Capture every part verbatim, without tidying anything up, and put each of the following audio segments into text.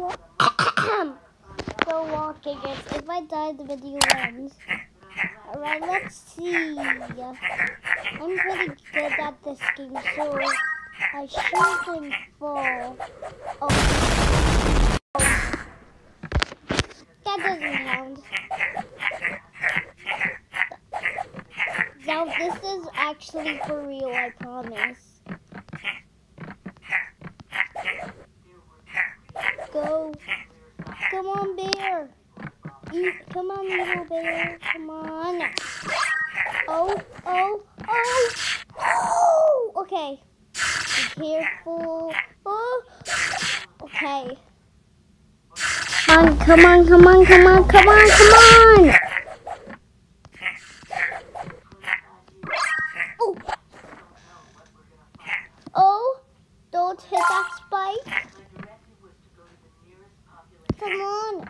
Go walking. If I die, the video ends. Alright, let's see. I'm pretty good at this game, so I shouldn't fall. Oh. That doesn't count. Now, this is actually for real, I promise. Go. Come on, bear. Eat. Come on, little bear. Come on. Oh, oh, oh. Oh! Okay. Be careful. Oh. Okay. Come on, come on, come on, come on, come on, come on. Oh. Oh. Don't hit that spike. Come on.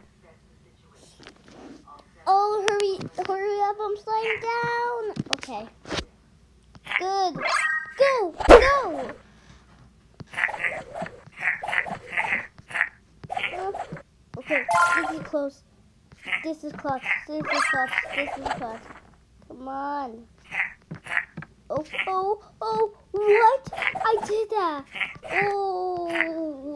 Oh, hurry, hurry up, I'm sliding down. Okay. Good. Go, go. Uh, okay, this is close. This is clutch. This is clutch. This is clutch. Come on. Oh, oh, oh, what? I did that. Oh.